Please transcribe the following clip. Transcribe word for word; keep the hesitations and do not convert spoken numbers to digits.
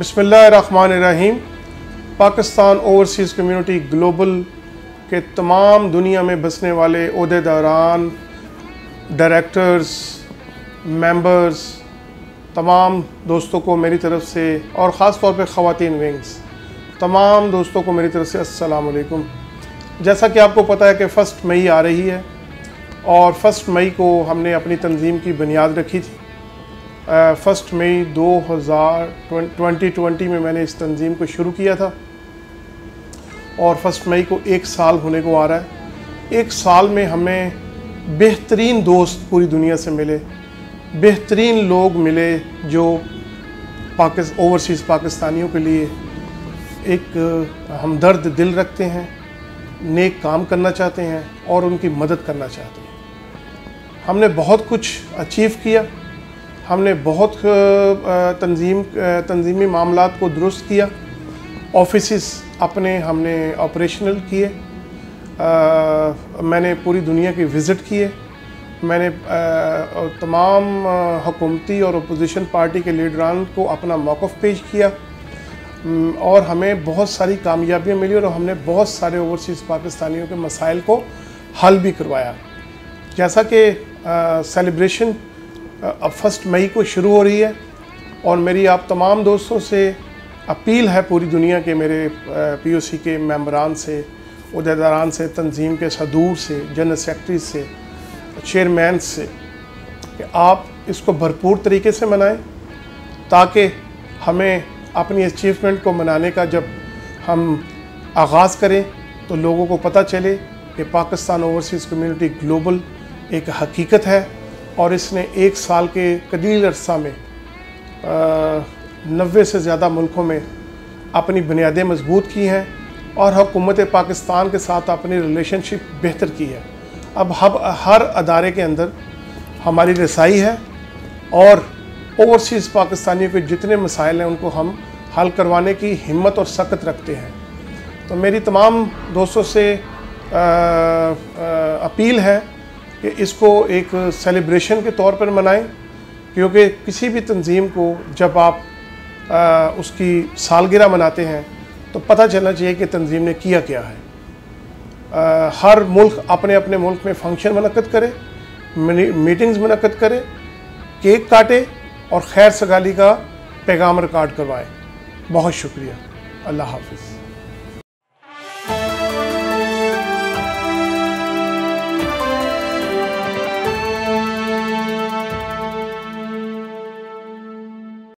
बिस्मिल्लाहिर्रहमानिर्रहीम। Pakistan overseas community global के तमाम दुनिया में बसने वाले ओहदेदारान, डायरेक्टर्स, मेंबर्स, तमाम दोस्तों को मेरी तरफ़ से और ख़ास तौर पे ख़वातीन विंग्स तमाम दोस्तों को मेरी तरफ़ से अस्सलाम वालेकुम। जैसा कि आपको पता है कि फ़र्स्ट मई आ रही है और फर्स्ट मई को हमने अपनी तंजीम की बुनियाद रखी थी। फर्स्ट मई दो हज़ार ट्वेंटी में मैंने इस तंजीम को शुरू किया था और फर्स्ट मई को एक साल होने को आ रहा है। एक साल में हमें बेहतरीन दोस्त पूरी दुनिया से मिले, बेहतरीन लोग मिले जो पाकिस ओवरसीज़ पाकिस्तानियों के लिए एक हमदर्द दिल रखते हैं, नेक काम करना चाहते हैं और उनकी मदद करना चाहते हैं। हमने बहुत कुछ अचीव किया, हमने बहुत तंजीम तंजीमी मामलात को दुरुस्त किया, ऑफिसेस अपने हमने ऑपरेशनल किए, मैंने पूरी दुनिया की विज़िट किए, मैंने आ, तमाम हुकूमती और अपोजिशन पार्टी के लीडरान को अपना मौक़िफ़ पेश किया और हमें बहुत सारी कामयाबियाँ मिली और हमने बहुत सारे ओवरसीज़ पाकिस्तानियों के मसाइल को हल भी करवाया। जैसा कि सेलिब्रेशन अब फर्स्ट मई को शुरू हो रही है और मेरी आप तमाम दोस्तों से अपील है, पूरी दुनिया के मेरे पीओसी के मेंबरान से, उहदेदारान से, तंजीम के सदूर से, जनरल सेक्रेटरी से, चेयरमैन से, कि आप इसको भरपूर तरीके से मनाएं ताकि हमें अपनी अचीवमेंट को मनाने का जब हम आगाज़ करें तो लोगों को पता चले कि पाकिस्तान ओवरसीज़ कम्युनिटी ग्लोबल एक हकीकत है और इसने एक साल के कलील अरसा में नब्बे से ज़्यादा मुल्कों में अपनी बुनियादें मजबूत की हैं और हुकूमत पाकिस्तान के साथ अपनी रिलेशनशिप बेहतर की है। अब हम हर अदारे के अंदर हमारी रसाई है और ओवरसीज़ पाकिस्तानियों के जितने मसाइल हैं उनको हम हल करवाने की हिम्मत और सकत रखते हैं। तो मेरी तमाम दोस्तों से आ, आ, अपील है कि इसको एक सेलिब्रेशन के तौर पर मनाएं, क्योंकि किसी भी तंजीम को जब आप आ, उसकी सालगिरह मनाते हैं तो पता चलना चाहिए कि तंजीम ने किया क्या है। आ, हर मुल्क अपने अपने मुल्क में फ़ंक्शन मुनक़्क़द करे, मीटिंग्स मुनक़्क़द करे, केक काटे और खैर सगाली का पैगाम रिकॉर्ड करवाएं। बहुत शुक्रिया। अल्लाह हाफ़िज़।